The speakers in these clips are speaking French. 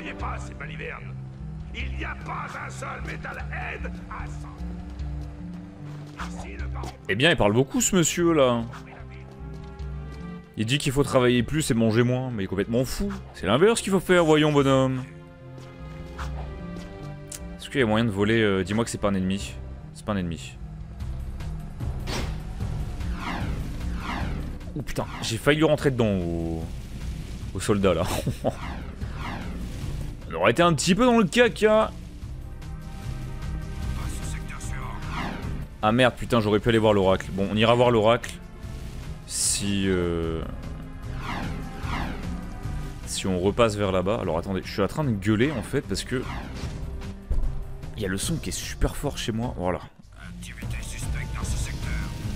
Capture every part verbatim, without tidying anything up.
croyez pas, ces balivernes. Il n'y a pas un seul Metalhead à cent. Ici, le baron... Eh bien, il parle beaucoup, ce monsieur-là. Il dit qu'il faut travailler plus et manger moins, mais il est complètement fou. C'est l'inverse qu'il faut faire, voyons, bonhomme. Est-ce qu'il y a moyen de voler euh, dis-moi que c'est pas un ennemi. C'est pas un ennemi. Oh putain, j'ai failli lui rentrer dedans au, au soldat là. On aurait été un petit peu dans le caca. Ah merde, putain, j'aurais pu aller voir l'oracle. Bon, on ira voir l'oracle. Si... Euh... Si on repasse vers là-bas. Alors attendez, je suis en train de gueuler en fait parce que... Il y a le son qui est super fort chez moi, voilà. Activité suspecte dans ce secteur.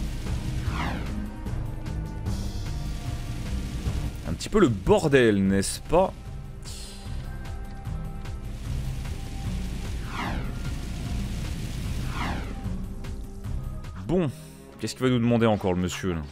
Un petit peu le bordel, n'est-ce pas? Bon, qu'est-ce qu'il va nous demander encore le monsieur là?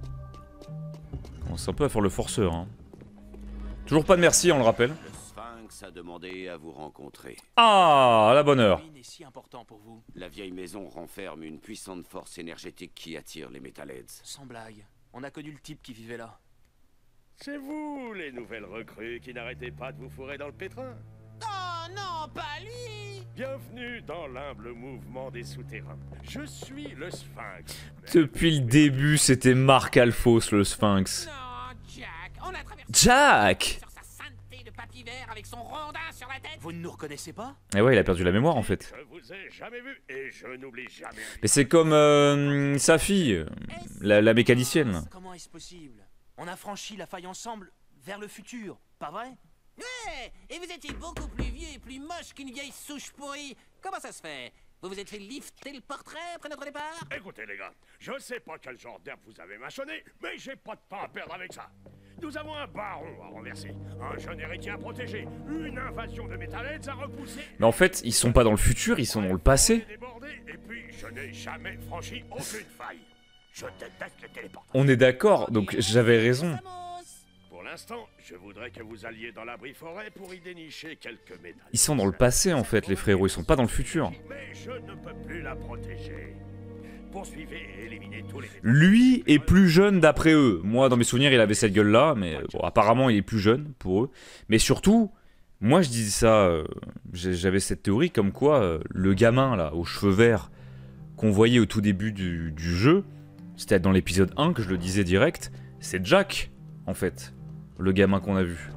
On commence un peu à faire le forceur, hein. Toujours pas de merci, on le rappelle. Le Sphinx a demandé à vous rencontrer. Ah, à la bonne heure. est si important pour vous. La vieille maison renferme une puissante force énergétique qui attire les Metalheads. Sans blague. On a connu le type qui vivait là. C'est vous, les nouvelles recrues, qui n'arrêtez pas de vous fourrer dans le pétrin. Oh non, pas lui! Bienvenue dans l'humble mouvement des souterrains. Je suis le Sphinx. Depuis le début, c'était Marc Alphos, le Sphinx. Non, Jack, on a traversé Jack! sur sa sainteté de papy vert avec son rondin sur la tête. Vous ne nous reconnaissez pas? Eh ouais, il a perdu la mémoire en fait. Je vous ai jamais vu et je n'oublie jamais. Mais c'est comme euh, sa fille, la, la mécanicienne. là. Comment est-ce possible? On a franchi la faille ensemble vers le futur, pas vrai? Ouais, et vous étiez beaucoup plus vieux et plus moche qu'une vieille souche pourrie. Comment ça se fait? Vous vous êtes fait lifter le portrait après notre départ? Écoutez les gars, je sais pas quel genre d'herbe vous avez mâchonné, mais j'ai pas de temps à perdre avec ça. Nous avons un baron à renverser, un jeune héritier à protéger, une invasion de Metalheads à repousser. Mais en fait, ils sont pas dans le futur, ils sont dans le passé. Débordé, et puis je n'ai jamais franchi aucune faille. Je déteste les téléports. On est d'accord, donc j'avais raison. Pour l'instant, je voudrais que vous alliez dans l'abri forêt pour y dénicher quelques médailles. Ils sont dans le passé en fait, les frérots, ils sont pas dans le futur. Mais je ne peux plus la protéger. Poursuivez et éliminez tous les... Lui est plus jeune d'après eux. Moi, dans mes souvenirs, il avait cette gueule-là, mais bon, apparemment, il est plus jeune pour eux. Mais surtout, moi, je disais ça, euh, j'avais cette théorie comme quoi euh, le gamin là, aux cheveux verts qu'on voyait au tout début du, du jeu, c'était dans l'épisode un que je le disais direct, c'est Jack, en fait, le gamin qu'on a vu.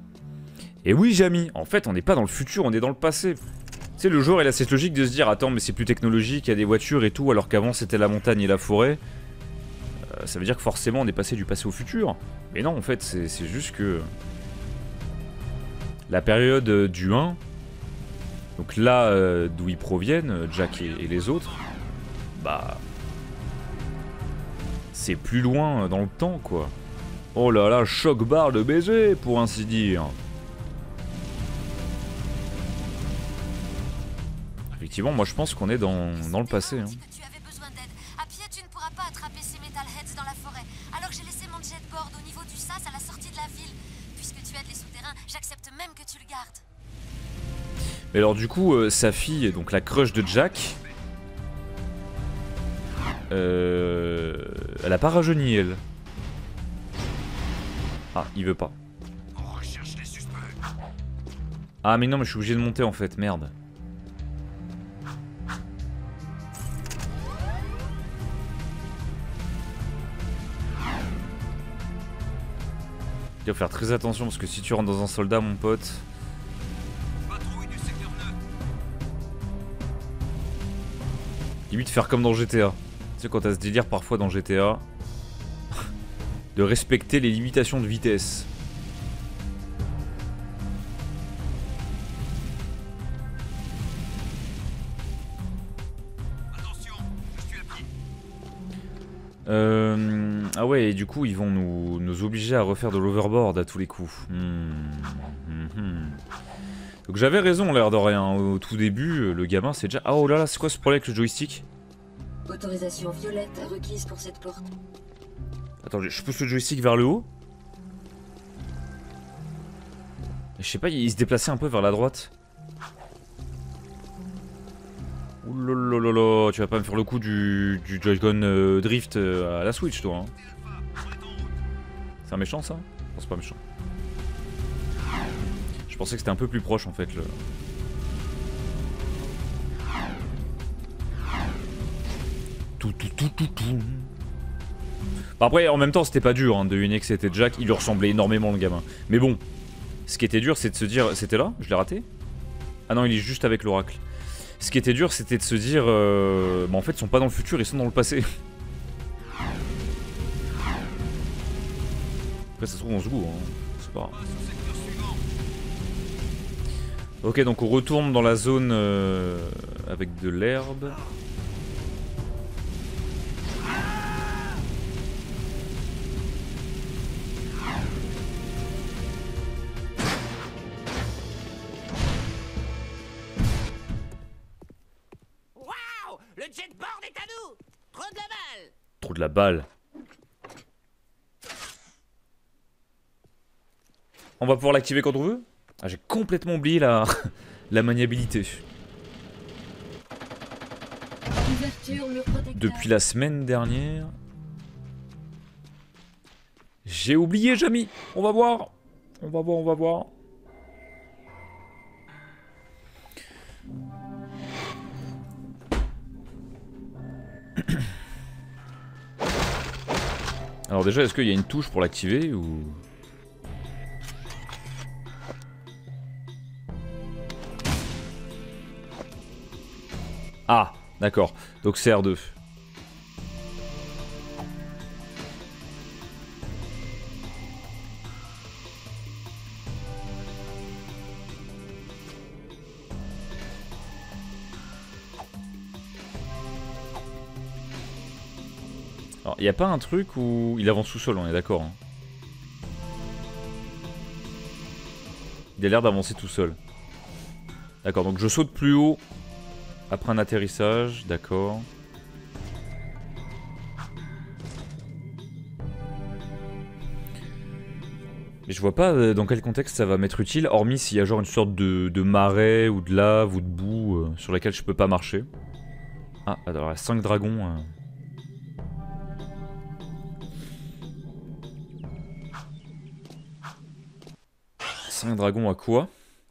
Et oui, Jamy, en fait, on n'est pas dans le futur, on est dans le passé. Tu sais, le joueur, il a cette logique de se dire, attends, mais c'est plus technologique, il y a des voitures et tout, alors qu'avant c'était la montagne et la forêt. Euh, ça veut dire que forcément on est passé du passé au futur. Mais non, en fait, c'est juste que... La période euh, du un, donc là euh, d'où ils proviennent, Jack et, et les autres, bah... C'est plus loin dans le temps, quoi. Oh là là, choc barre de baiser, pour ainsi dire. Effectivement, moi je pense qu'on est dans, dans le passé. Hein. Tu avais besoin d'aide. À pied, tu ne pourras pas attraper ces Metalheads dans la forêt. Alors j'ai laissé mon jetboard au niveau du sas à la sortie de la ville. Puisque tu aides les souterrains, j'accepte même que tu le gardes. Mais alors du coup, euh, sa fille, donc la crush de Jack, euh, elle a pas rajeuni elle. Ah, il veut pas. On recherche les suspects. Ah mais non, mais je suis obligé de monter en fait, merde. Il faut faire très attention parce que si tu rentres dans un soldat, mon pote... Patrouille du secteur neuf. Limite faire comme dans G T A. Tu sais quand t'as ce délire parfois dans G T A de respecter les limitations de vitesse. Attention, je suis à pied. Euh... Ah ouais, et du coup ils vont nous, nous obliger à refaire de l'overboard à tous les coups. Hmm. Hmm. Donc j'avais raison l'air de rien. Au tout début, le gamin c'est déjà... Ah oh là là, c'est quoi ce problème avec le joystick? Autorisation violette requise pour cette porte. Attends, je pousse le joystick vers le haut. Je sais pas, il se déplaçait un peu vers la droite. Oulalala, tu vas pas me faire le coup du, du Joy-Con euh, Drift euh, à la Switch, toi. Hein. C'est un méchant, ça? Non, c'est pas méchant. Je pensais que c'était un peu plus proche, en fait. Le... Tout, tout, tout, tout, tout. Bah après, en même temps, c'était pas dur hein, de deviner que c'était Jack. Il lui ressemblait énormément, le gamin. Mais bon, ce qui était dur, c'est de se dire... C'était là? Je l'ai raté? Ah non, il est juste avec l'oracle. Ce qui était dur, c'était de se dire... Euh... Bah en fait, ils sont pas dans le futur, ils sont dans le passé. Après, ça se trouve, on se goût. Hein. C'est pas grave. Ok, donc on retourne dans la zone euh, avec de l'herbe. Waouh! Le jetboard est à nous! Trop de la balle! Trop de la balle. On va pouvoir l'activer quand on veut? Ah, j'ai complètement oublié la, la maniabilité. Ouverture, mur protecteur. Depuis la semaine dernière. J'ai oublié, Jamy. On va voir. On va voir, on va voir. Alors déjà, est-ce qu'il y a une touche pour l'activer ou... Ah, d'accord. Donc c'est R deux. Alors, il n'y a pas un truc où il avance tout seul, on est d'accord. Hein. Il a l'air d'avancer tout seul. D'accord, donc je saute plus haut après un atterrissage, d'accord. Mais je vois pas dans quel contexte ça va m'être utile, hormis s'il y a genre une sorte de, de marais ou de lave ou de boue euh, sur laquelle je peux pas marcher. Ah, alors il y a cinq dragons. Euh... cinq dragons à quoi?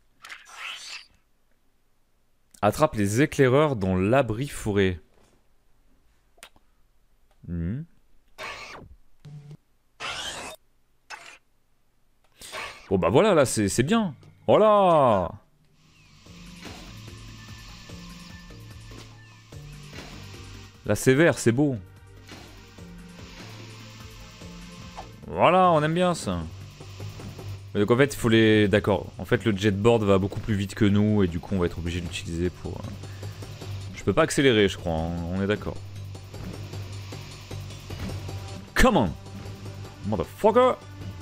Attrape les éclaireurs dans l'abri forêt. Hmm. Bon bah voilà, là c'est bien. Voilà. Là c'est vert, c'est beau. Voilà, on aime bien ça. Mais donc en fait il faut les... D'accord, en fait le jetboard va beaucoup plus vite que nous et du coup on va être obligé de l'utiliser pour... Euh... Je peux pas accélérer je crois, hein. On est d'accord. Come on motherfucker.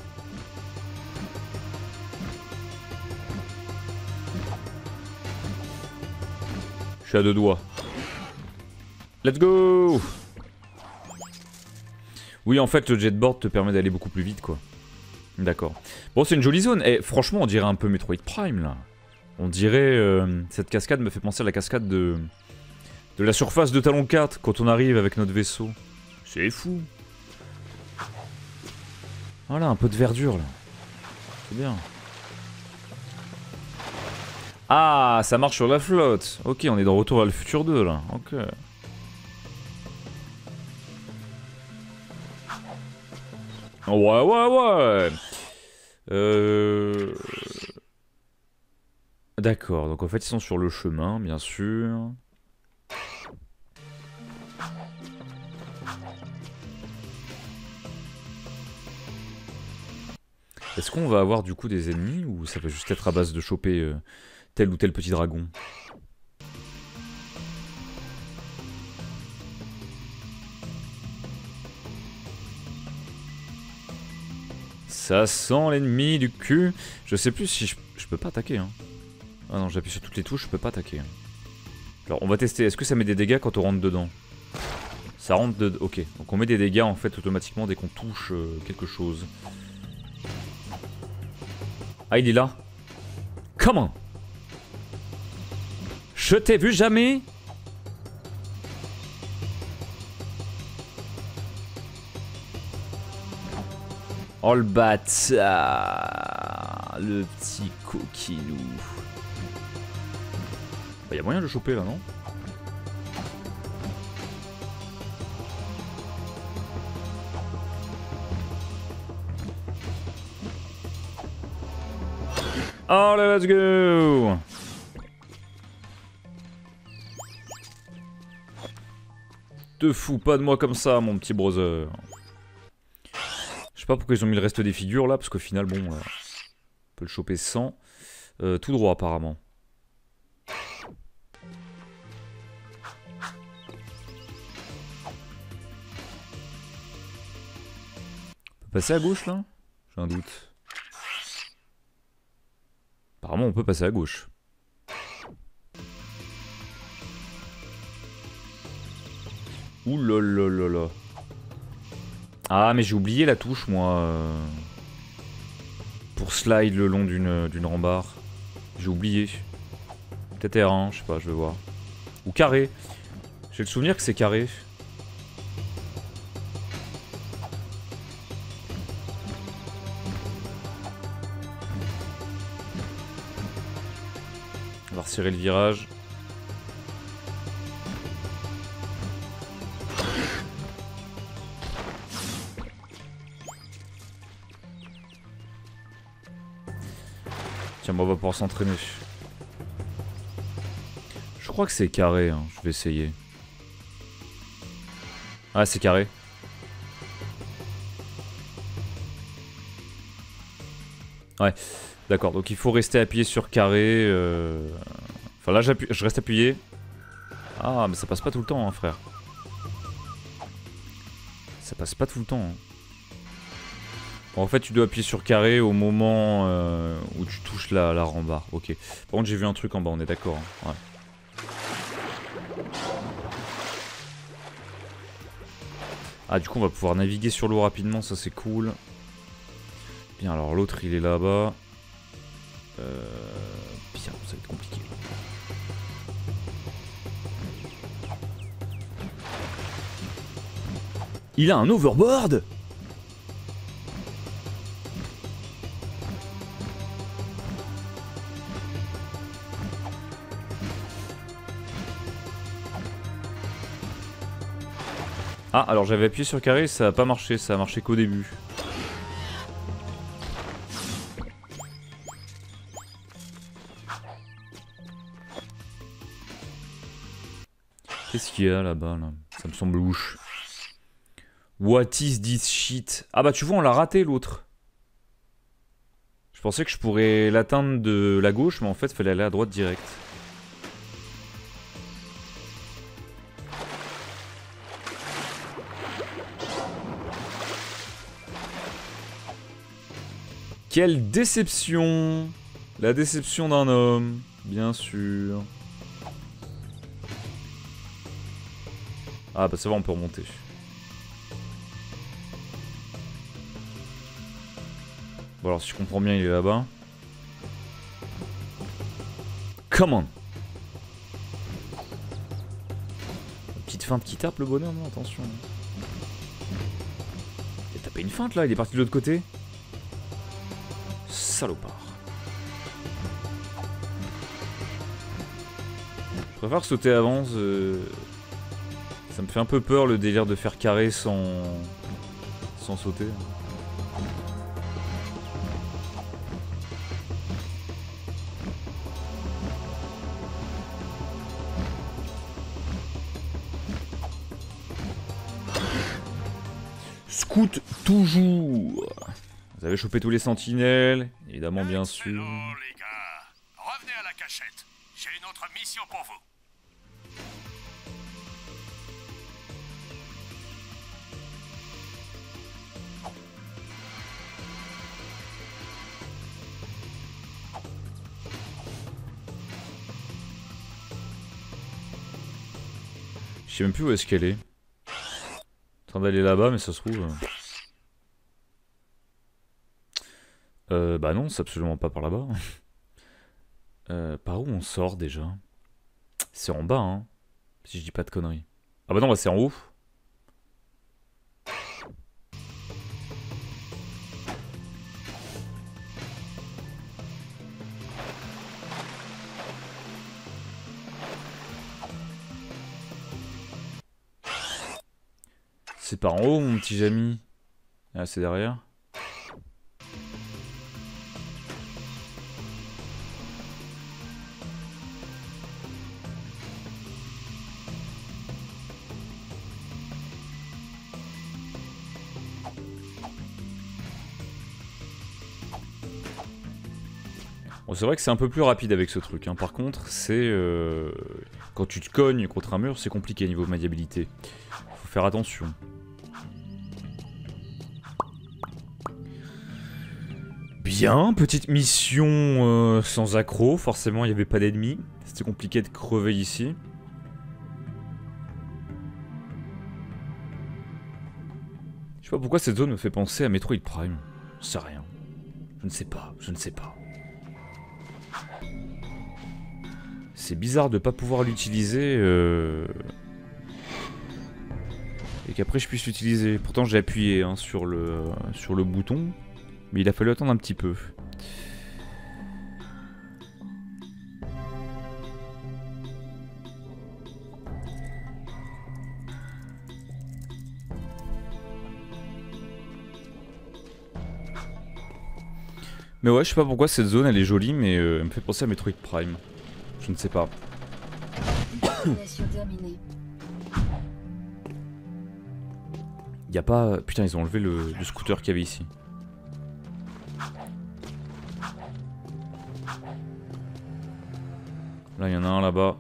Je suis à deux doigts. Let's go. Oui en fait le jetboard te permet d'aller beaucoup plus vite quoi. D'accord. Bon, c'est une jolie zone. Et franchement, on dirait un peu Metroid Prime, là. On dirait... Euh, cette cascade me fait penser à la cascade de... De la surface de Talon quatre, quand on arrive avec notre vaisseau. C'est fou. Voilà, un peu de verdure, là. C'est bien. Ah, ça marche sur la flotte. Ok, on est de retour à le futur deux, là. Ok. Ouais, ouais, ouais. Euh... D'accord, donc en fait ils sont sur le chemin, bien sûr. Est-ce qu'on va avoir du coup des ennemis ou ça va juste être à base de choper euh, tel ou tel petit dragon? Ça sent l'ennemi du cul. Je sais plus si je, je peux pas attaquer. Hein. Ah non, j'appuie sur toutes les touches, je peux pas attaquer. Alors on va tester. Est-ce que ça met des dégâts quand on rentre dedans? Ça rentre de... Ok, donc on met des dégâts en fait automatiquement dès qu'on touche euh, quelque chose. Ah il est là. Comment? Je t'ai vu jamais? Oh le bâtard, le petit coquinou. Bah, y a moyen de le choper là, non? Allez, let's go! Te fous pas de moi comme ça, mon petit brother. Je sais pas pourquoi ils ont mis le reste des figures là, parce qu'au final, bon, euh, on peut le choper sans. Euh, tout droit, apparemment. On peut passer à gauche là? J'ai un doute. Apparemment, on peut passer à gauche. Ouh là là là là. Ah, mais j'ai oublié la touche, moi. Euh, pour slide le long d'une d'une rambarde. J'ai oublié. Peut-être R un, je sais pas, je vais voir. Ou carré. J'ai le souvenir que c'est carré. On va resserrer le virage. Tiens, bon, on va pouvoir s'entraîner. Je crois que c'est carré, hein. Je vais essayer. Ah, c'est carré. Ouais, d'accord, donc il faut rester appuyé sur carré. Euh... Enfin là, je reste appuyé. Ah, mais ça passe pas tout le temps, hein, frère. Ça passe pas tout le temps. Hein. Bon, en fait, tu dois appuyer sur carré au moment euh, où tu touches la, la rambarde. Ok. Par contre, j'ai vu un truc en bas, on est d'accord. Hein. Ouais. Ah, du coup, on va pouvoir naviguer sur l'eau rapidement, ça c'est cool. Bien, alors l'autre il est là-bas. Euh... Bien, ça va être compliqué. Il a un overboard? Ah, alors j'avais appuyé sur carré, ça a pas marché, ça a marché qu'au début. Qu'est-ce qu'il y a là-bas là? Ça me semble louche. What is this shit? Ah bah tu vois, on l'a raté l'autre. Je pensais que je pourrais l'atteindre de la gauche, mais en fait, il fallait aller à droite direct. Quelle déception! La déception d'un homme, bien sûr. Ah bah ça va, on peut remonter. Bon alors si je comprends bien, il est là-bas. Come on! Petite feinte qui tape le bonhomme, non, attention. Il a tapé une feinte là, il est parti de l'autre côté. Salopard. Je préfère sauter avant. Euh... Ça me fait un peu peur le délire de faire carré sans, sans sauter. Scout toujours. Vous avez chopé tous les sentinelles, évidemment, bien sûr. Excellent, les gars. Revenez à la cachette. J'ai une autre mission pour vous. Je sais même plus où est-ce qu'elle est. En train d'aller là-bas, mais ça se trouve... Euh... Euh, bah non, c'est absolument pas par là-bas. Euh, par où on sort déjà? C'est en bas, hein. Si je dis pas de conneries. Ah bah non, bah c'est en haut. C'est par en haut, mon petit Jamy. Ah, c'est derrière. Bon, c'est vrai que c'est un peu plus rapide avec ce truc, hein. Par contre, c'est... Euh... Quand tu te cognes contre un mur, c'est compliqué niveau maniabilité. Faut faire attention. Bien, petite mission euh, sans accro. Forcément, il n'y avait pas d'ennemis. C'était compliqué de crever ici. Je sais pas pourquoi cette zone me fait penser à Metroid Prime. Je sais rien. Je ne sais pas, je ne sais pas. C'est bizarre de pas pouvoir l'utiliser euh... et qu'après je puisse l'utiliser. Pourtant j'ai appuyé hein, sur, le, sur le bouton, mais il a fallu attendre un petit peu. Mais ouais, je sais pas pourquoi cette zone elle est jolie, mais euh, elle me fait penser à Metroid Prime. Je ne sais pas. Y a pas... Putain, ils ont enlevé le, le scooter qu'il y avait ici. Là, il y en a un là-bas.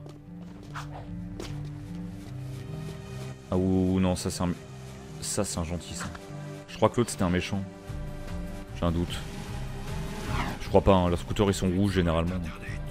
Ah ouh, non, ça c'est un... Ça c'est un gentil, ça. Je crois que l'autre c'était un méchant. J'ai un doute. Je crois pas, hein. Leurs scooters ils sont rouges généralement.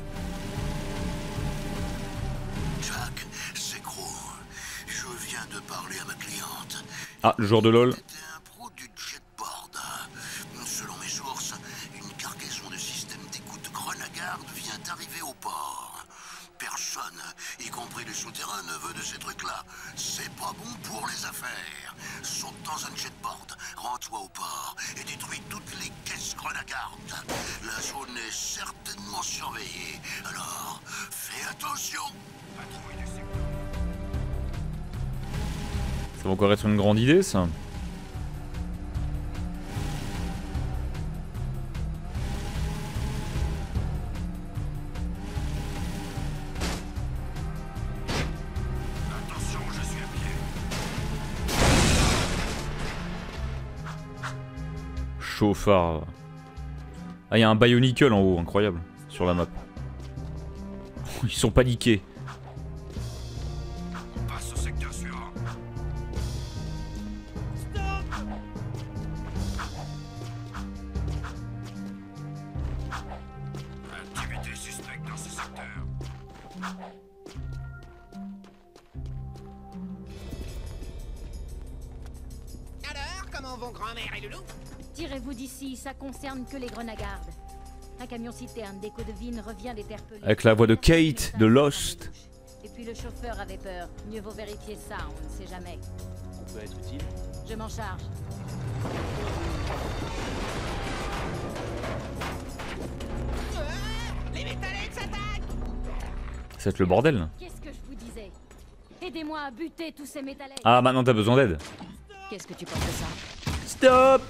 Ah, le joueur de LoL. C'était un pro du jetboard. Selon mes sources, une cargaison de système d'écoute Grenagard vient d'arriver au port. Personne, y compris les souterrains, ne veut de ces trucs-là. C'est pas bon pour les affaires. Saute dans un jetboard, rends-toi au port et détruis toutes les caisses Grenagard. La zone est certainement surveillée, alors fais attention. Patrouille du secteur. Ça va encore être une grande idée, ça. Attention, je suis à pied. Chauffard. Ah, il y a un Bionicle en haut, incroyable, sur la map. Ils sont paniqués. Passe au secteur suivant. Activité suspecte dans ce secteur. Alors, comment vont grand-mère et Loulou? Tirez-vous d'ici, ça concerne que les Grenagardes. Un camion-citerne d'écho de Vigne revient d'interpeller. Avec la voix de Kate de Lost. Et puis le chauffeur avait peur. Mieux vaut vérifier ça, on ne sait jamais. On peut être utile. Je m'en charge. Les métallettes s'attaquent! Ça va être le bordel. Qu'est-ce que je vous disais? Aidez-moi à buter tous ces métallettes. Ah, maintenant t'as besoin d'aide. Qu'est-ce que tu penses de ça? Stop!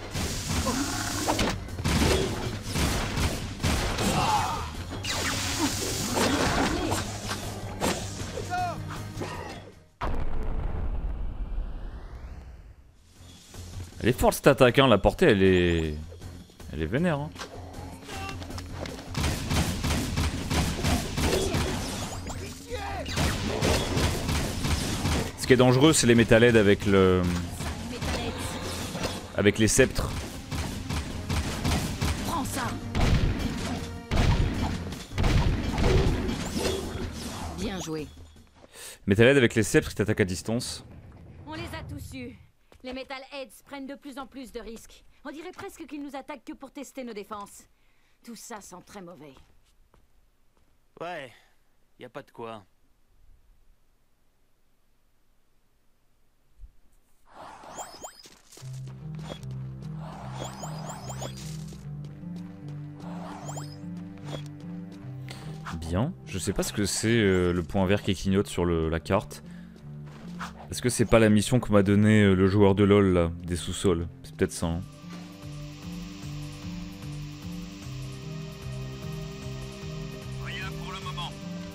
Elle est forte cette attaque, hein. La portée elle est... Elle est vénère, hein. Ce qui est dangereux c'est les métallettes avec le... Avec les sceptres. Prends ça. Bien joué. Métallettes avec les sceptres qui t'attaquent à distance. On les a tous eus. Les Metalheads prennent de plus en plus de risques. On dirait presque qu'ils nous attaquent que pour tester nos défenses. Tout ça sent très mauvais. Ouais, y a pas de quoi. Bien. Je sais pas ce que c'est euh, le point vert qui clignote sur le, la carte. Est-ce que c'est pas la mission que m'a donné euh, le joueur de LoL là, des sous-sols? C'est peut-être ça. Hein. Rien pour le moment.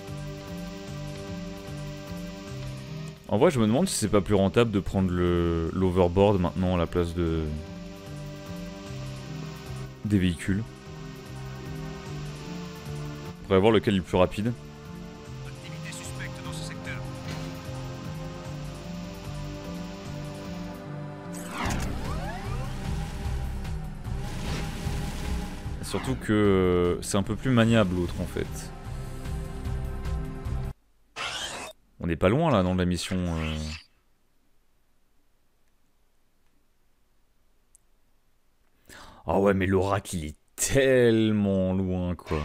En vrai, je me demande si c'est pas plus rentable de prendre le l'overboard maintenant à la place de des véhicules. On pourrait voir lequel est le plus rapide. Activité suspecte dans ce secteur. Surtout que euh, c'est un peu plus maniable l'autre en fait. On n'est pas loin là dans la mission. Euh... Ah ouais mais l'oracle il est tellement loin quoi.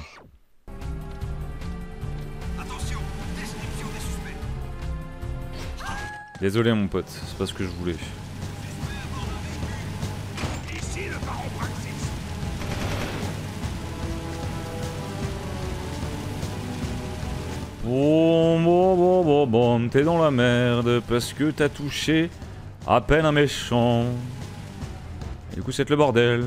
Attention, description des suspects. Désolé mon pote, c'est pas ce que je voulais. Ici le baron Praxis. Bon bon bon bon bon, t'es dans la merde parce que t'as touché à peine un méchant. Et du coup c'est le bordel.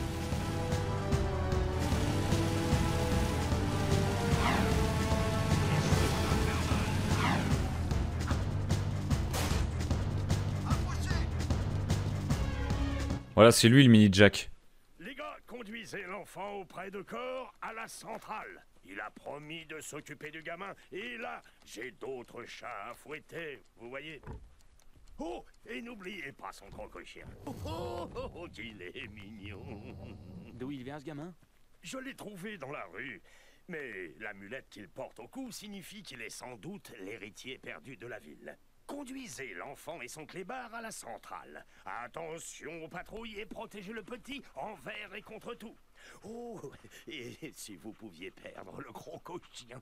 Voilà, c'est lui le mini Jack. Les gars, conduisez l'enfant auprès de corps à la centrale. Il a promis de s'occuper du gamin. Et là, j'ai d'autres chats à fouetter, vous voyez. Oh, et n'oubliez pas son croque-chien. Oh, oh, oh, oh, qu'il est mignon. D'où il vient ce gamin? Je l'ai trouvé dans la rue. Mais l'amulette qu'il porte au cou signifie qu'il est sans doute l'héritier perdu de la ville. Conduisez l'enfant et son clébard à la centrale. Attention aux patrouilles et protégez le petit envers et contre tout. Oh, et si vous pouviez perdre le croco-chien.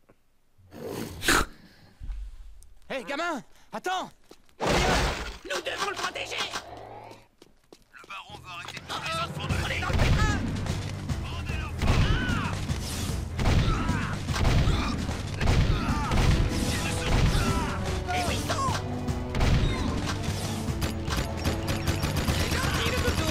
Hé, hey, gamin! Attends! Nous devons le protéger. Le baron va arrêter tous les enfants de On est dans le pétrin. Rendez l'enfant. Et oui, non. Et le couteau.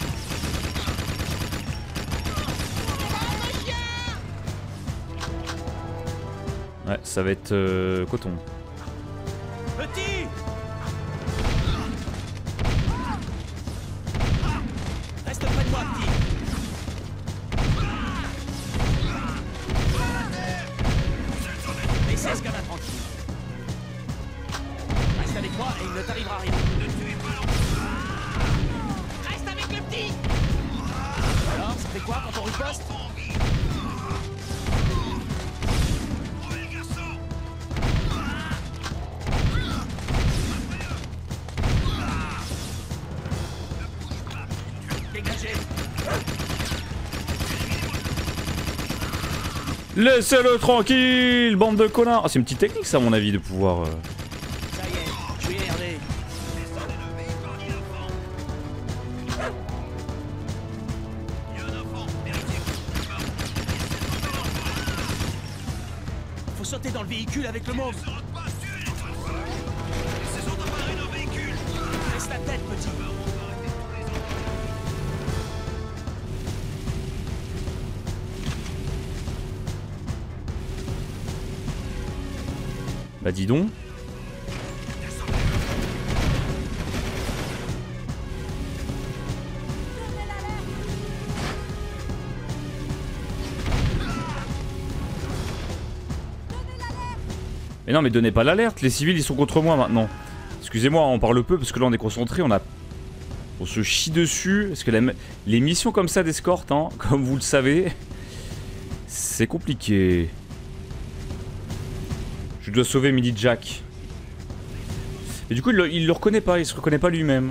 Ouais, ça va être euh, coton. Petit! Reste près de moi, petit! Laissez ce gamin tranquille. Reste avec moi et il ne t'arrivera rien. Ne tuez pas l'enfant. Reste avec le petit. Alors, ça fait quoi quand on riposte? Trouvez le garçon. Dégagez! Laissez-le tranquille, bande de connards. Ah, c'est une petite technique ça à mon avis de pouvoir... Euh... Ça y est, je suis R D. Descendez le véhicule, dit l'enfant. Il y a un enfant, héritier. Le baron. Laissez tomber l'enfant. Faut sauter dans le véhicule avec le môme. Ne se rate pas, tuez les enfants. Laissez-en emparer nos véhicules. Laisse la tête, petit. Le baron va arrêter tous les enfants. Bah dis donc. Mais non mais donnez pas l'alerte, les civils ils sont contre moi maintenant. Excusez-moi, on parle peu parce que là on est concentré, on a... On se chie dessus, parce que la... les missions comme ça d'escorte, hein, comme vous le savez, c'est compliqué. Je dois sauver Mini Jack. Et du coup il le, il le reconnaît pas, il se reconnaît pas lui-même.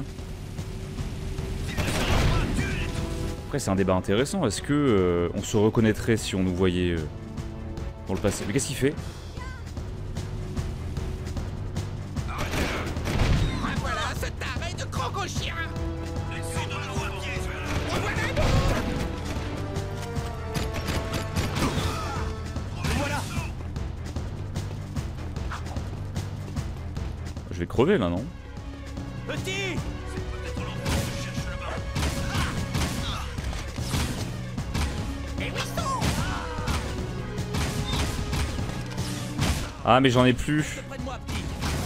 Après c'est un débat intéressant, est-ce que euh, on se reconnaîtrait si on nous voyait euh, Pour le passer. Mais qu'est-ce qu'il fait? Voilà ce taré de croco-chien. Voilà. Je vais crever là, non? Petit. Ah mais j'en ai plus. Près de moi, petit.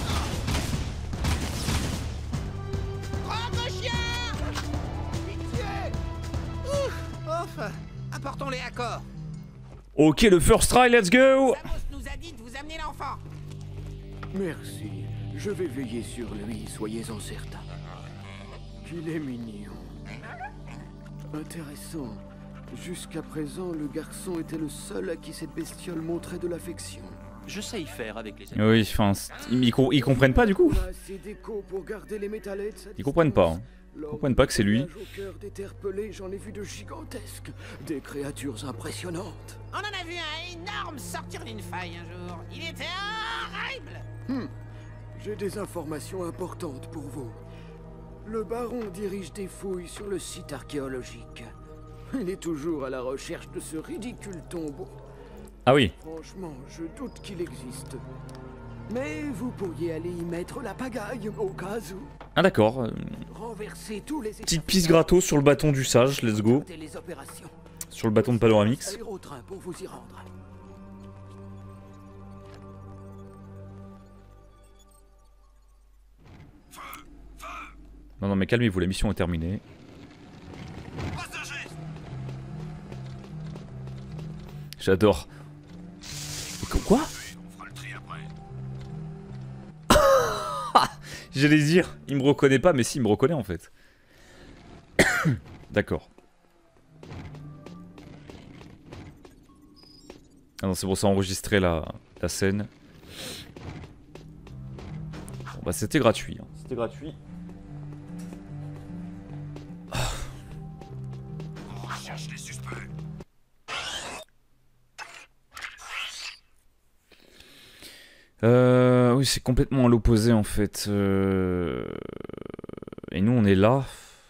Croco-chien. Pitié. Ouf. Ouf. Apportons-les à corps. Ok, le first try, let's go. Samos nous a dit de vous amener l'enfant. Merci. Je vais veiller sur lui, soyez-en certains. Qu'il est mignon. Intéressant. Jusqu'à présent, le garçon était le seul à qui cette bestiole montrait de l'affection. Je sais y faire avec les amis. Oui, enfin, ils, ils, ils comprennent pas du coup. Pas assez d'écho pour garder les métallettes à Ils comprennent pas. distance. Hein. Ils Lors comprennent pas que c'est lui. du voyage au cœur d'interpellés, j'en ai vu de gigantesques, des créatures impressionnantes. On en a vu un énorme sortir d'une faille un jour. Il était horrible. Hmm. J'ai des informations importantes pour vous. Le baron dirige des fouilles sur le site archéologique. Il est toujours à la recherche de ce ridicule tombeau. Ah oui. Franchement, je doute qu'il existe. Mais vous pourriez aller y mettre la pagaille au cas où. Ah d'accord. Renverser tous les Petite piste gratos sur le bâton du sage, let's go. les opérations. Sur le bâton de Panoramix. Aller au train pour vous y rendre. Non non mais calmez-vous, la mission est terminée. J'adore. Quoi? J'allais dire, il me reconnaît pas, mais si, il me reconnaît en fait. D'accord. Ah non, c'est pour ça enregistrer la, la scène. Bon bah c'était gratuit. Hein. C'était gratuit. On recherche les suspects. Euh, oui, c'est complètement à l'opposé en fait. Euh... Et nous, on est là.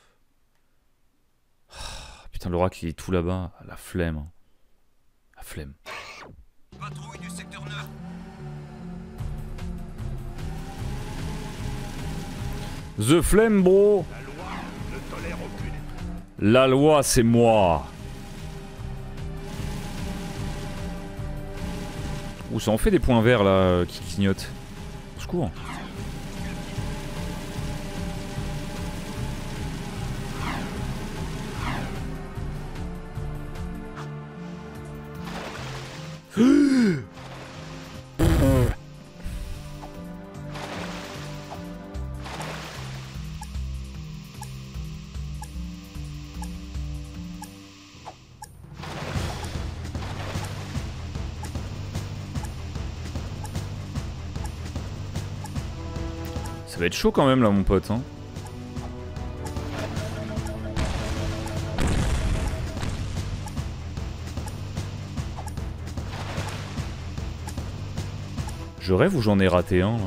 Oh, putain, l'oracle il est tout là-bas. La flemme. Hein. La flemme. Patrouille du secteur neuf. The flemme, bro. La loi ne tolère aucune. La loi, c'est moi. Ouh, ça en fait des points verts là qui clignotent. Au secours. Ça va être chaud quand même là mon pote hein. Je rêve ou j'en ai raté un là.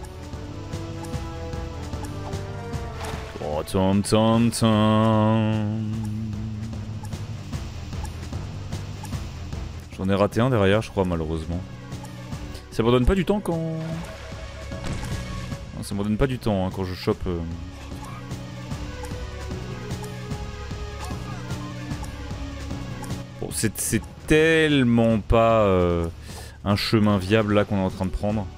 Oh tam tam tam. J'en ai raté un derrière je crois malheureusement. Ça me donne pas du temps quand... Ça me donne pas du temps hein, quand je chope. Euh... Bon, c'est tellement pas euh, un chemin viable là qu'on est en train de prendre.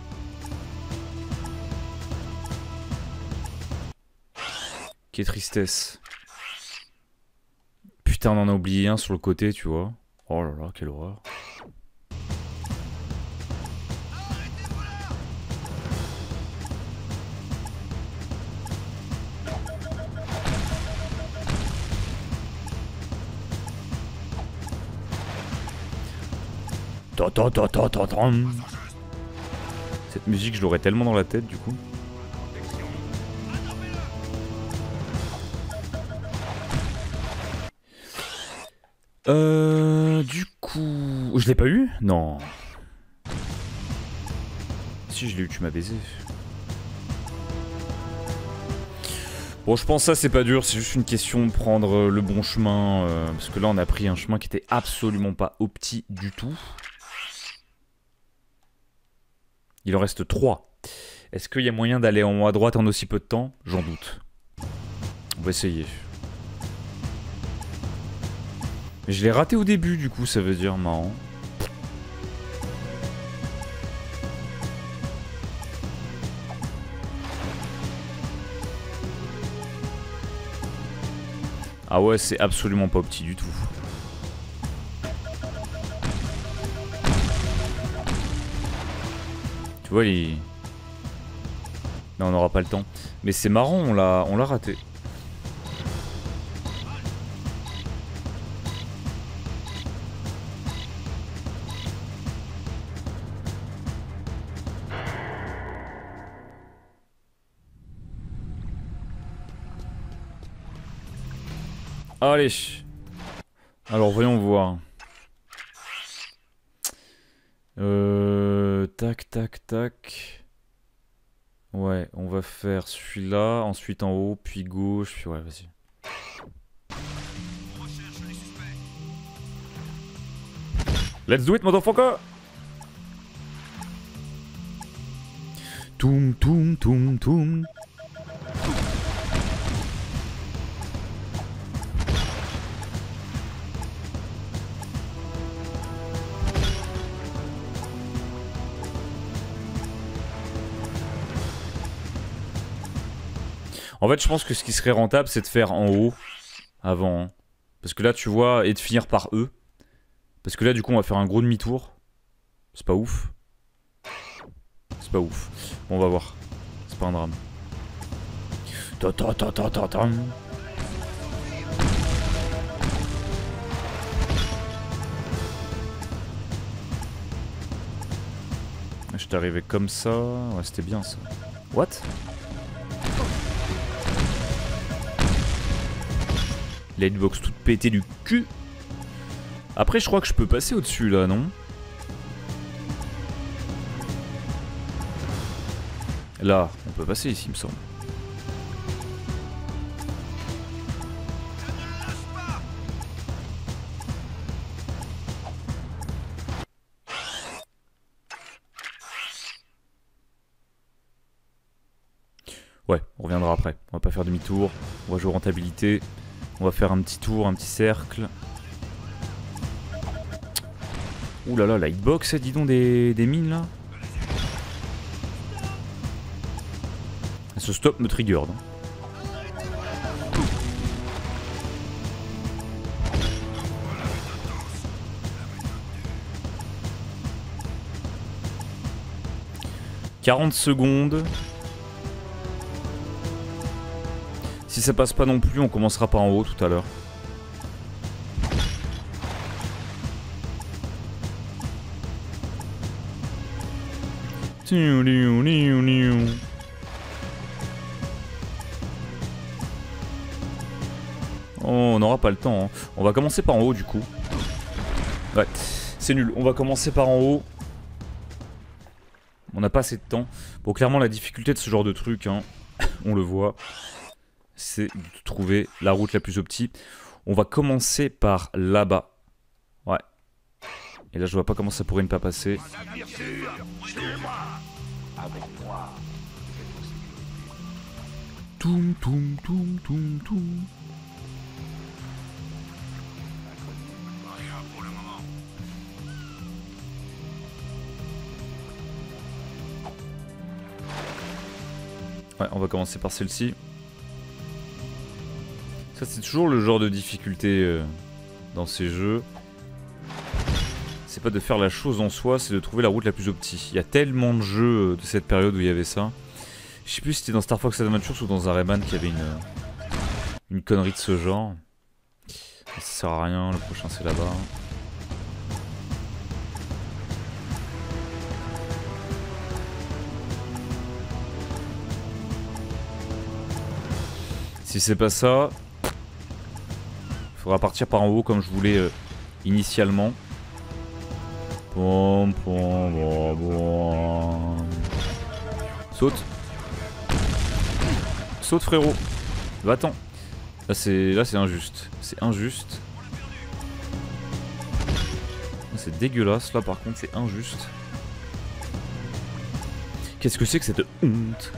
Quelle tristesse. Putain, on en a oublié un sur le côté, tu vois. Oh là là, quelle horreur. Cette musique, je l'aurais tellement dans la tête, du coup. Euh... Du coup... Je l'ai pas eu? Non. si, je l'ai eu, tu m'as baisé. Bon, je pense que ça c'est pas dur, c'est juste une question de prendre le bon chemin. Euh, parce que là on a pris un chemin qui était absolument pas opti du tout. Il en reste trois. Est-ce qu'il y a moyen d'aller en haut à droite en aussi peu de temps? J'en doute. On va essayer. Mais je l'ai raté au début du coup, ça veut dire marrant. Ah ouais, c'est absolument pas petit du tout. Tu vois, il... Non, on n'aura pas le temps. Mais c'est marrant, on l'a on l'a raté. Allez. Alors voyons voir. Euh, tac, tac, tac. Ouais, on va faire celui-là, ensuite en haut, puis gauche, puis ouais, vas-y. Let's do it, motherfucker! Toum, toum, toum, toum. En fait, je pense que ce qui serait rentable, c'est de faire en haut, avant. Hein. Parce que là, tu vois, et de finir par eux. Parce que là, du coup, on va faire un gros demi-tour. C'est pas ouf. C'est pas ouf. Bon, on va voir. C'est pas un drame. Ta ta ta ta ta ta. Je t'ai arrivé comme ça. Ouais, c'était bien ça. What? La hitbox toute pétée du cul. Après, je crois que je peux passer au-dessus là, non? Là, on peut passer ici, il me semble. Ouais, on reviendra après. On va pas faire demi-tour. On va jouer rentabilité. On va faire un petit tour, un petit cercle. Ouh là là, la hitbox, dis donc des, des mines là. Ce stop me trigger. Non quarante secondes. Si ça passe pas non plus, on commencera par en haut tout à l'heure. Oh, on n'aura pas le temps. Hein. On va commencer par en haut du coup. Ouais, c'est nul. On va commencer par en haut. On n'a pas assez de temps. Bon, clairement, la difficulté de ce genre de truc, hein, on le voit, c'est de trouver la route la plus optique. On va commencer par là-bas. Ouais. Et là, je vois pas comment ça pourrait ne pas passer. Toum, toum, toum, toum, toum. Ouais, on va commencer par celle-ci. Ça, c'est toujours le genre de difficulté euh, dans ces jeux. C'est pas de faire la chose en soi, c'est de trouver la route la plus optique. Il y a tellement de jeux de cette période où il y avait ça. Je sais plus si c'était dans Star Fox Adventures ou dans un Rayman qui avait une, une connerie de ce genre. Ça sert à rien, le prochain c'est là-bas. Si c'est pas ça, il faudra partir par en haut comme je voulais euh, initialement. Pom, pom, pom, pom. Saute. Saute frérot. Va-t'en. Là c'est là c'est injuste. C'est injuste. C'est dégueulasse là par contre c'est injuste. Qu'est-ce que c'est que cette honte?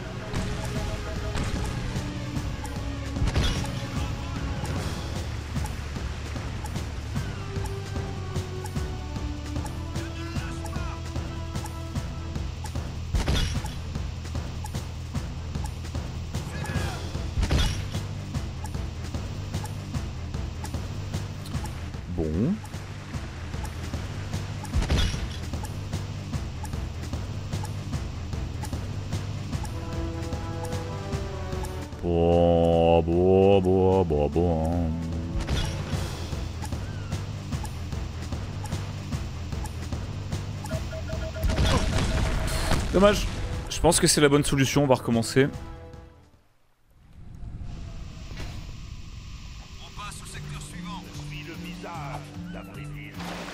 Bon. Bon, bon, bon, bon, bon. Dommage. Je pense que c'est la bonne solution, on va recommencer. On passe au secteur suivant. Suis le visage d'Avril.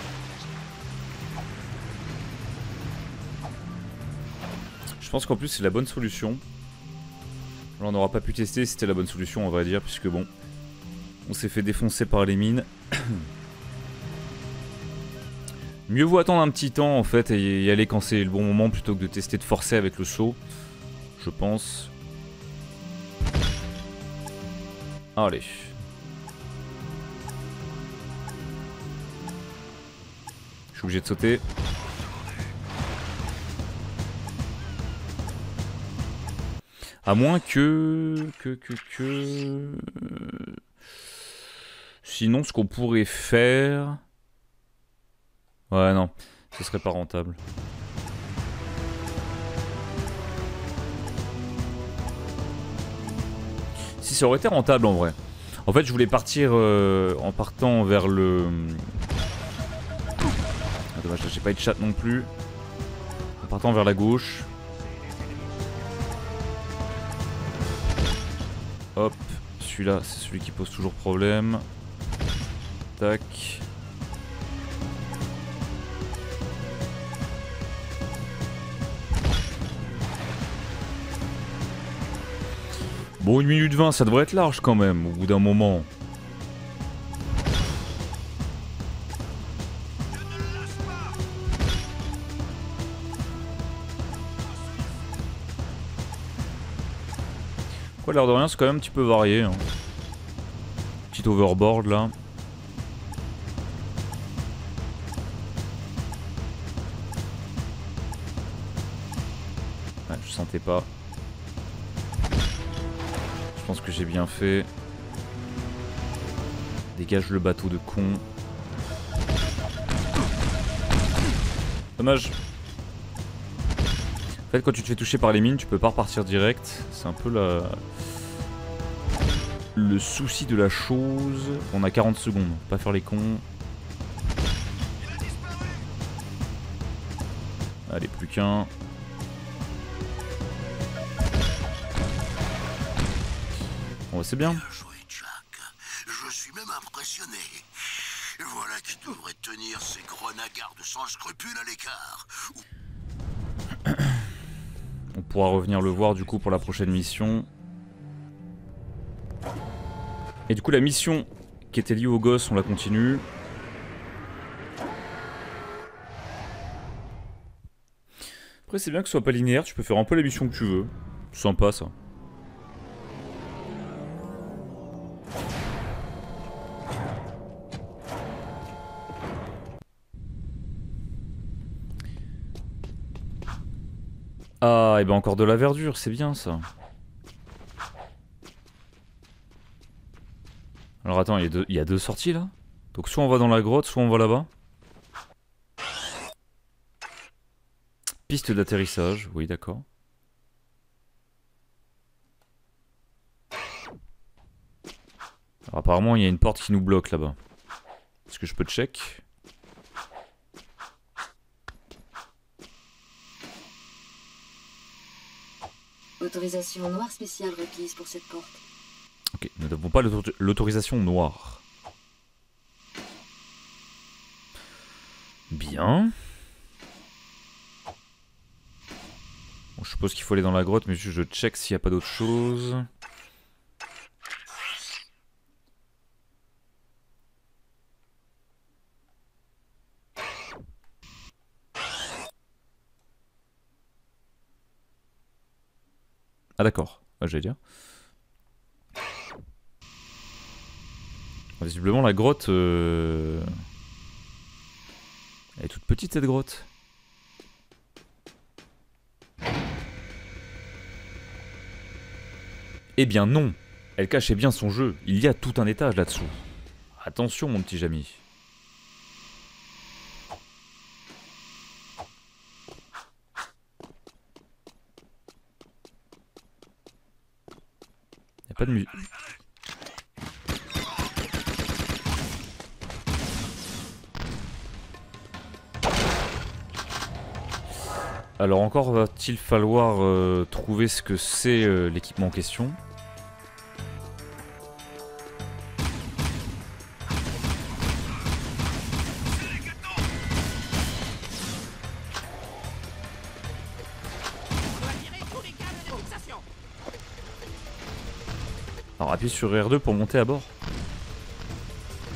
Je pense qu'en plus c'est la bonne solution. Là on n'aura pas pu tester si c'était la bonne solution on va dire, puisque bon, on s'est fait défoncer par les mines. Mieux vaut attendre un petit temps en fait et y aller quand c'est le bon moment plutôt que de tester de forcer avec le saut. Je pense. Allez. Je suis obligé de sauter. À moins que... que... que... que... Sinon, ce qu'on pourrait faire... Ouais, non. Ce serait pas rentable. Si, ça aurait été rentable en vrai. En fait, je voulais partir euh, en partant vers le... Ah, dommage, j'ai pas eu de chat non plus. En partant vers la gauche. Hop, celui-là, c'est celui qui pose toujours problème. Tac. Bon, une minute vingt, ça devrait être large quand même, au bout d'un moment. Quoi, l'air de rien, c'est quand même un petit peu varié. Hein. Petit overboard là. Ouais, je sentais pas. Je pense que j'ai bien fait. Dégage le bateau de con. Dommage. En fait, quand tu te fais toucher par les mines, tu peux pas repartir direct. C'est un peu la... le souci de la chose. On a quarante secondes, pas faire les cons. Allez, plus qu'un. Bon, c'est bien. Bien joué, Jack. Je suis même impressionné. Voilà qui devrait tenir ces grenagards sans scrupules à l'écart. On pourra revenir le voir du coup pour la prochaine mission. Et du coup la mission qui était liée aux gosses, on la continue. Après c'est bien que ce soit pas linéaire, tu peux faire un peu la mission que tu veux. Sympa ça. Ah, et ben encore de la verdure, c'est bien ça. Alors attends, il y, a deux, il y a deux sorties là. Donc soit on va dans la grotte, soit on va là-bas. Piste d'atterrissage, oui d'accord. Alors apparemment il y a une porte qui nous bloque là-bas. Est-ce que je peux check ? Autorisation noire spéciale requise pour cette porte. Ok, nous n'avons pas l'autorisation noire. Bien. Bon, Je suppose qu'il faut aller dans la grotte, mais juste je check s'il n'y a pas d'autre chose. Ah d'accord, ah, j'allais dire. Visiblement la grotte... Euh... Elle est toute petite cette grotte. Eh bien non, elle cachait bien son jeu, il y a tout un étage là-dessous. Attention mon petit Jamy. Y a pas de musique. Alors encore va-t-il falloir euh, trouver ce que c'est euh, l'équipement en question. Alors appuie sur R deux pour monter à bord. Pardon ?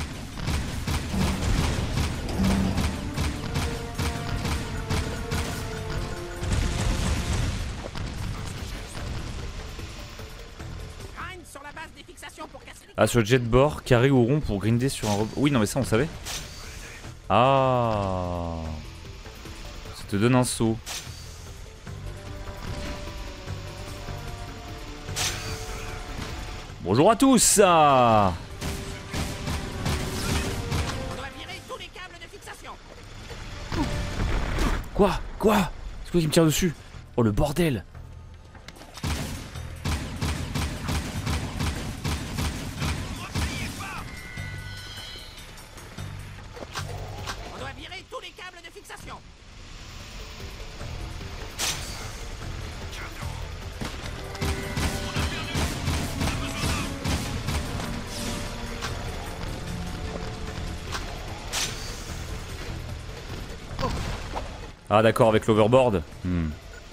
Ah, sur le jetboard, carré ou rond pour grinder sur un robot. Oui, non, mais ça on savait. Ah. Ça te donne un saut. Bonjour à tous. Ah. Quoi? Quoi? C'est quoi qui me tire dessus? Oh le bordel! On doit virer tous les câbles de fixation. Ah d'accord, avec l'overboard. Hmm.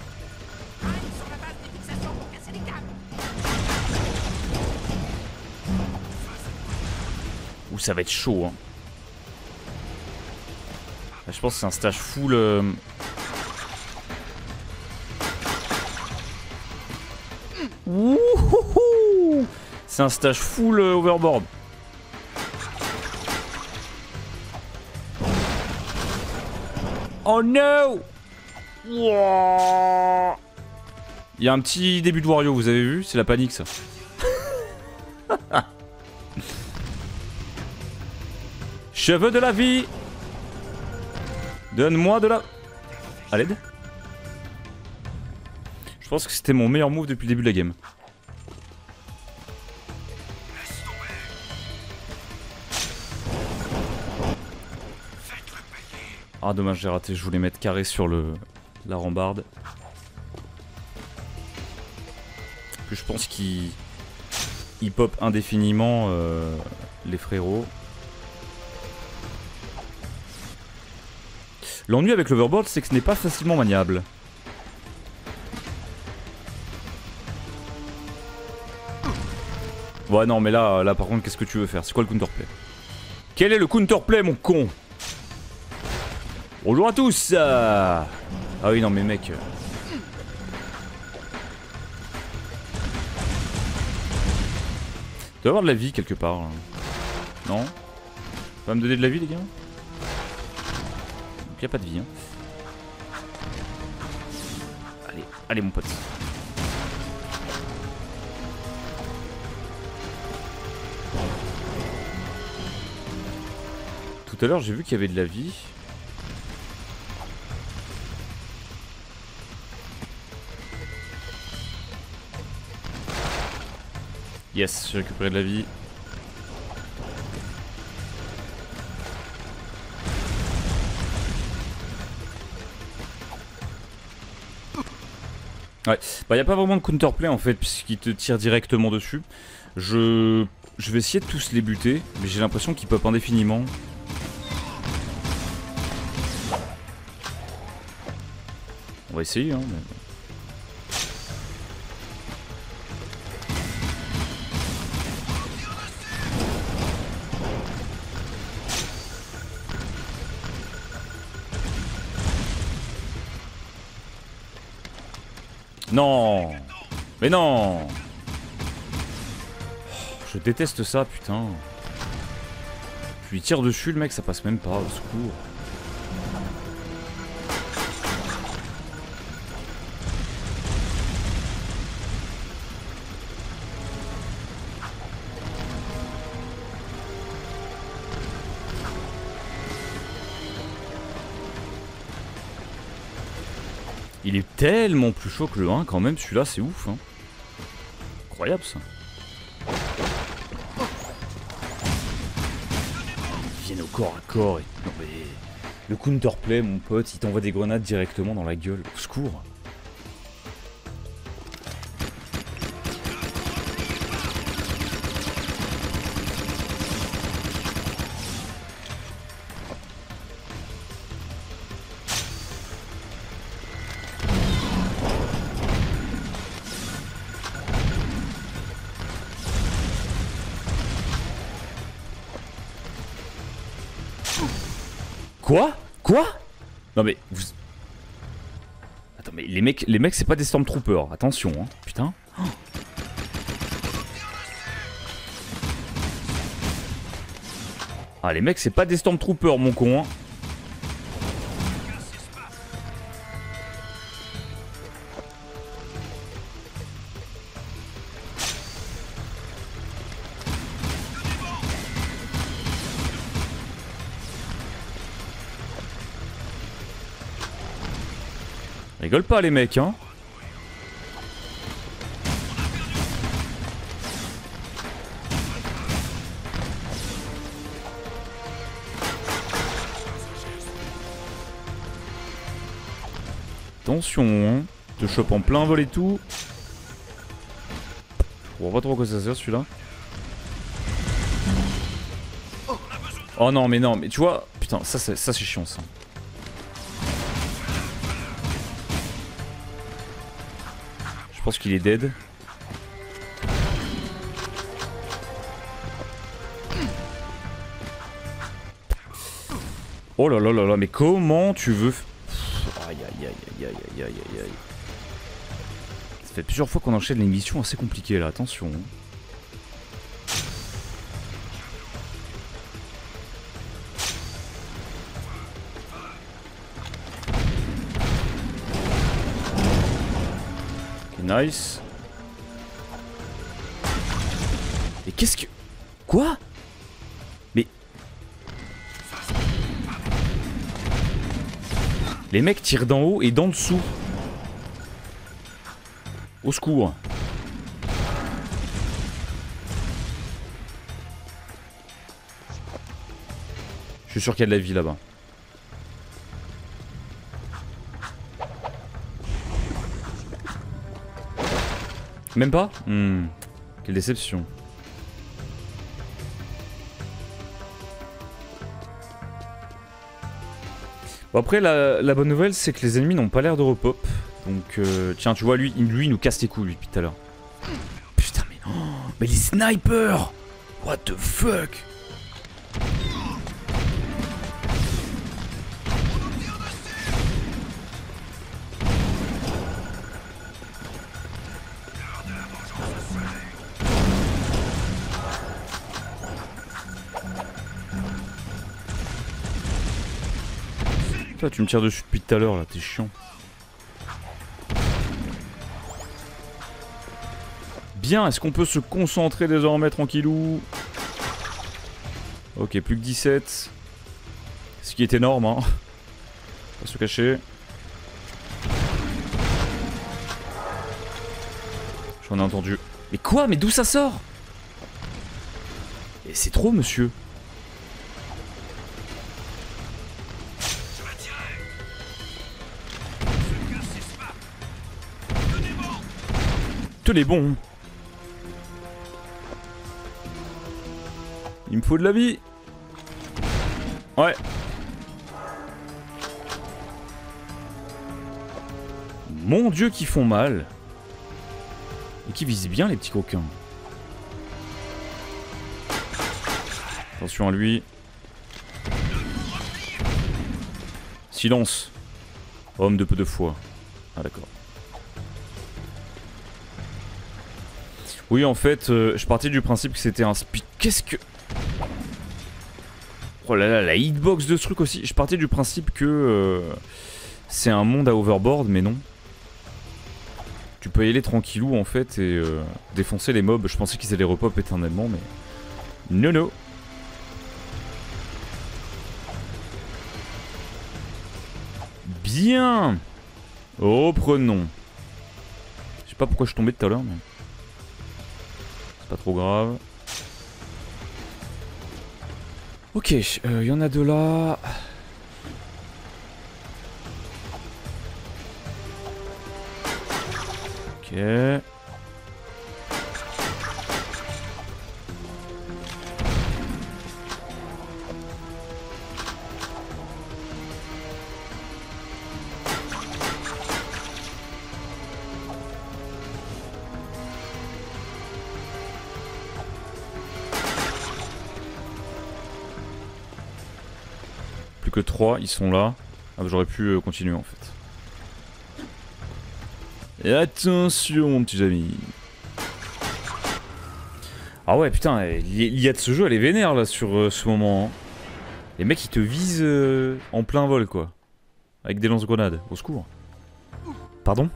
Ouh, ça va être chaud, hein. Là, je pense que c'est un stage full... Euh... Ouh, c'est un stage full euh, overboard. Oh no! Wow. Il y a un petit début de Wario, vous avez vu? C'est la panique ça. Cheveux de la vie! Donne-moi de la... À l'aide? Je pense que c'était mon meilleur move depuis le début de la game. Ah dommage, j'ai raté, je voulais mettre carré sur le la rambarde. Puis je pense qu'il il pop indéfiniment euh, les frérots. L'ennui avec l'overboard, c'est que ce n'est pas facilement maniable. Ouais non mais là, là par contre qu'est-ce que tu veux faire? C'est quoi le counterplay? Quel est le counterplay mon con? Bonjour à tous. Ah oui non mais mec. Tu dois avoir de la vie quelque part. Là. Non? Va me donner de la vie les gars? Donc y a pas de vie hein. Allez, allez mon pote. Tout à l'heure j'ai vu qu'il y avait de la vie. Yes, j'ai récupéré de la vie. Ouais, bah y a pas vraiment de counterplay en fait puisqu'il te tire directement dessus. Je... Je vais essayer de tous les buter, mais j'ai l'impression qu'ils pop indéfiniment. On va essayer, hein. Mais... Non. Mais non. Je déteste ça, putain. Je lui tire dessus, le mec, ça passe même pas, au secours. Il est tellement plus chaud que le un quand même, celui-là c'est ouf hein. Incroyable ça. Ils viennent au corps à corps et... Non mais... Le counterplay mon pote, il t'envoie des grenades directement dans la gueule. Au secours. Quoi? Quoi? Non mais vous... Attends mais les mecs, les mecs c'est pas des Stormtroopers, attention hein, putain. Oh. Ah les mecs c'est pas des Stormtroopers mon con hein. Rigole pas les mecs hein. Attention hein. Te chope en plein vol et tout. Je vois pas trop à quoi ça sert celui-là. Oh non mais non mais tu vois. Putain ça c'est ça c'est chiant ça. Je pense qu'il est dead. Oh là là là là, mais comment tu veux... Aïe aïe aïe aïe aïe aïe aïe aïe. Ça fait plusieurs fois qu'on enchaîne les missions assez compliquées là, attention. Nice. Mais qu'est-ce que... Quoi? Mais... Les mecs tirent d'en haut et d'en dessous. Au secours. Je suis sûr qu'il y a de la vie là-bas. Même pas? Hmm. Quelle déception. Bon après la, la bonne nouvelle c'est que les ennemis n'ont pas l'air de repop. Donc euh, tiens tu vois lui, lui il nous casse les couilles lui depuis tout à l'heure. Putain mais... Oh, mais les snipers! What the fuck? Tu me tires dessus depuis tout à l'heure là, t'es chiant. Bien, est-ce qu'on peut se concentrer désormais tranquillou? Ok, plus que dix-sept. Ce qui est énorme, hein. Pas se cacher. J'en ai entendu. Mais quoi? Mais d'où ça sort? Et c'est trop, monsieur. Tenez bon. Il me faut de la vie. Ouais. Mon Dieu, qui font mal. Et qui visent bien les petits coquins. Attention à lui. Silence. Homme de peu de foi. Ah d'accord. Oui, en fait, euh, je partais du principe que c'était un speed. Qu'est-ce que... Oh là là, la hitbox de ce truc aussi. Je partais du principe que euh, c'est un monde à overboard, mais non. Tu peux y aller tranquillou en fait et euh, défoncer les mobs. Je pensais qu'ils allaient repop éternellement, mais... Non, non. Bien. Oh, prenons. Je sais pas pourquoi je suis tombé tout à l'heure, mais... C'est pas trop grave. Ok, il euh, y en a deux là. Ok. Plus que trois, ils sont là. Ah, j'aurais pu euh, continuer en fait. Et attention mon petit ami. Ah ouais putain, l'I A de ce jeu elle est vénère là sur euh, ce moment. Hein. Les mecs ils te visent euh, en plein vol quoi. Avec des lance-grenades, au secours. Pardon?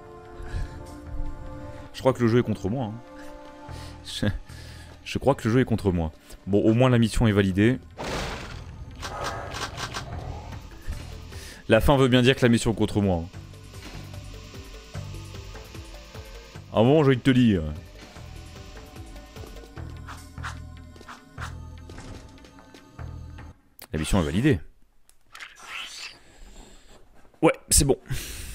Je crois que le jeu est contre moi. Hein. Je... Je crois que le jeu est contre moi. Bon, au moins la mission est validée. La fin veut bien dire que la mission est contre moi. Hein. À un moment, j'ai envie de te dire. La mission est validée. Ouais, c'est bon.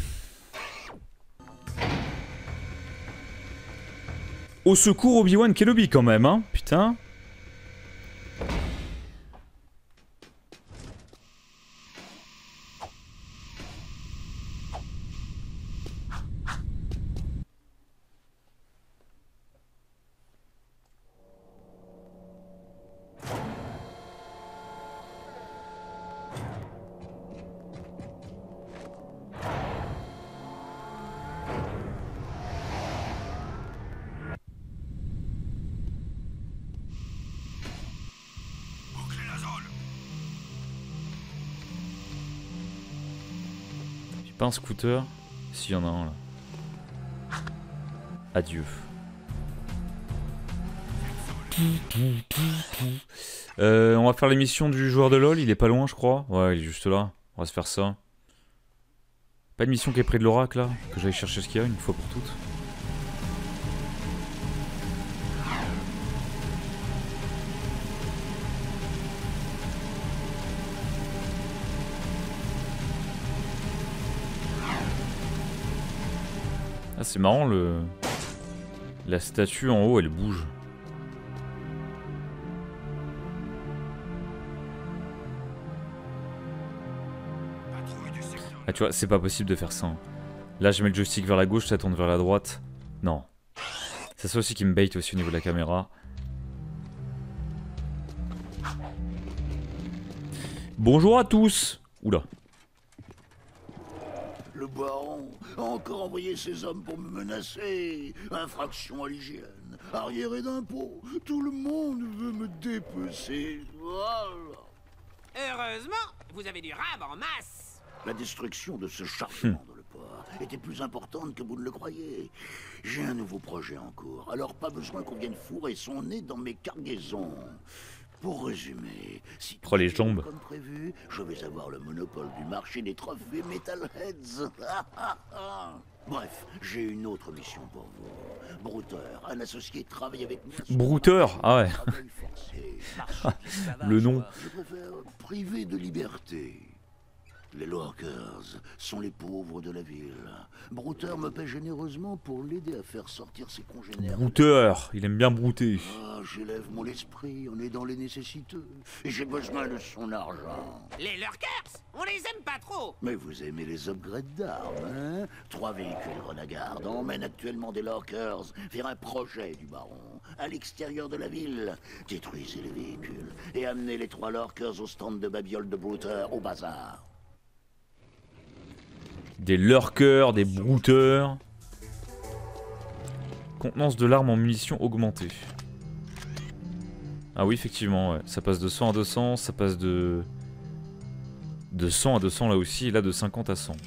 Au secours Obi-Wan Kenobi quand même, hein. Putain. Pas un scooter? S'il y en a un là. Adieu. Euh, on va faire l'émission du joueur de LoL, il est pas loin je crois. Ouais, il est juste là. On va se faire ça. Pas une mission qui est près de l'oracle là? Que j'aille chercher ce qu'il y a une fois pour toutes. Ah, c'est marrant, le... la statue en haut, elle bouge. Ah, tu vois, c'est pas possible de faire ça. Hein. Là, je mets le joystick vers la gauche, ça tourne vers la droite. Non. C'est ça aussi qui me bait aussi au niveau de la caméra. Bonjour à tous. Oula. Le baron a encore envoyé ses hommes pour me menacer. Infraction à l'hygiène, arriéré d'impôts. Tout le monde veut me dépecer. Voilà. Heureusement, vous avez du rab en masse. La destruction de ce chargement dans le port était plus importante que vous ne le croyez. J'ai un nouveau projet en cours, alors pas besoin qu'on vienne fourrer son nez dans mes cargaisons. Pour résumer, si oh, les jambes. Comme prévu, je vais avoir le monopole du marché des trophées Metalheads. Bref, j'ai une autre mission pour vous. Brouteur, un associé travaille avec moi. Brouteur, ah ouais. Le nom. Je préfère privé de liberté. Les Lurkers sont les pauvres de la ville. Brouter me paie généreusement pour l'aider à faire sortir ses congénères. Brouteur, il aime bien brouter. Ah, j'élève mon esprit, on est dans les nécessiteux. Et j'ai besoin de son argent. Les Lurkers, on les aime pas trop. Mais vous aimez les upgrades d'armes, hein? Trois véhicules Renagarde emmènent actuellement des Lurkers vers un projet du baron, à l'extérieur de la ville. Détruisez les véhicules et amenez les trois Lurkers au stand de babiole de Brouter au bazar. Des lurkers, des brouteurs. Contenance de l'arme en munitions augmentée. Ah oui, effectivement, ouais. Ça passe de cent à deux cents, ça passe de... de cent à deux cents là aussi, et là de cinquante à cent.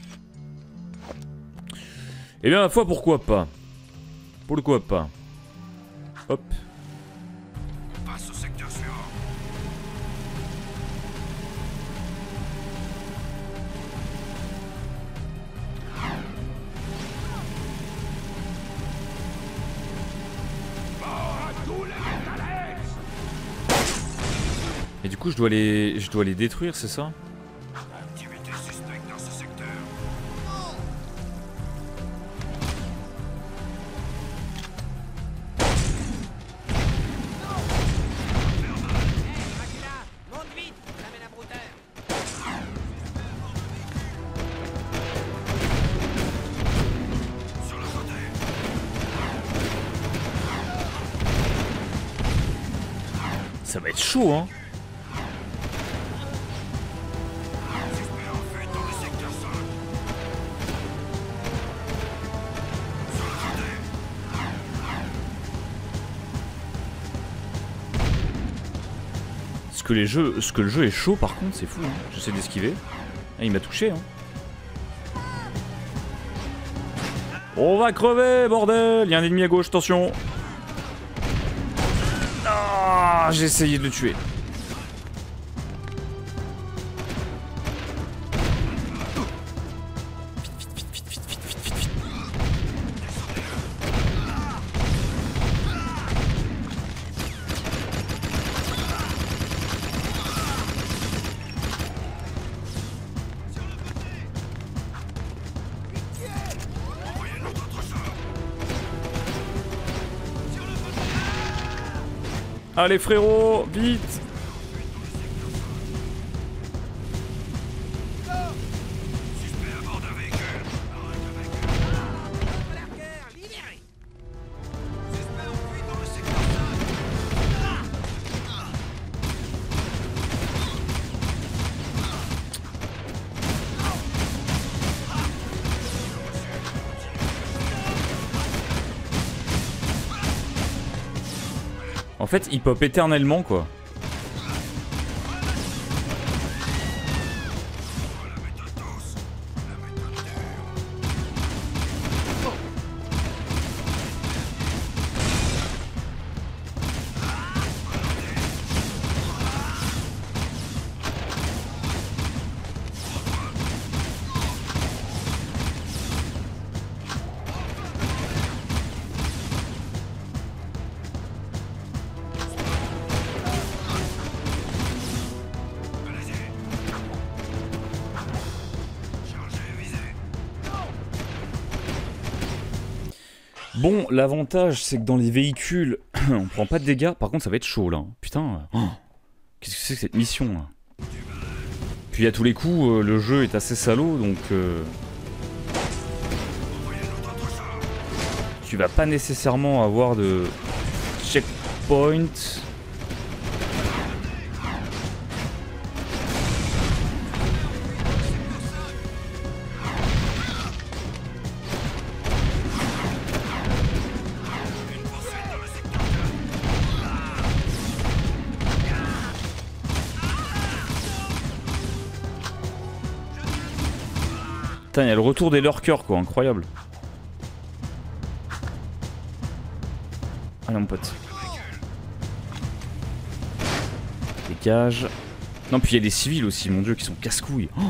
Eh bien, ma foi, pourquoi pas? Pourquoi pas? Hop. On passe au secteur suivant. Et du coup, je dois les, je dois les détruire, c'est ça? Activité suspecte dans ce secteur. Monte vite, j'amène un brouteur. Sur le côté. Ça va être chaud, hein. Suspect en fuite dans le secteur cinq. Sur le côté. Ce que, les jeux, ce que le jeu est chaud, par contre, c'est fou. Hein. J'essaie d'esquiver. Ah, il m'a touché, hein. On va crever, bordel! Il y a un ennemi à gauche, attention! Ah, j'ai essayé de le tuer. Allez frérot, vite! Suspect à bord d'un véhicule. Arrête le véhicule. Lurkers, libérés. Suspect en fuite dans le secteur cinq. En fait, il pop éternellement, quoi. La méthode douce. La méthode dure. Bon, l'avantage, c'est que dans les véhicules, on prend pas de dégâts. Par contre, ça va être chaud, là. Putain, oh, qu'est-ce que c'est que cette mission, là? Puis à tous les coups, euh, le jeu est assez salaud, donc... Euh, tu vas pas nécessairement avoir de checkpoint. Putain, il y a le retour des lurkers, quoi, incroyable. Allez, mon pote. Dégage. Non, puis il y a des civils aussi, mon dieu, qui sont casse-couilles. Oh,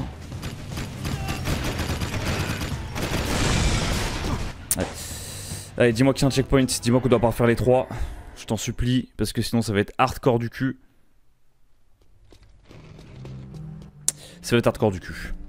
ouais. Allez, dis-moi qu'il y a un checkpoint, dis-moi qu'on doit pas refaire les trois. Je t'en supplie, parce que sinon ça va être hardcore du cul. Ça va être hardcore du cul.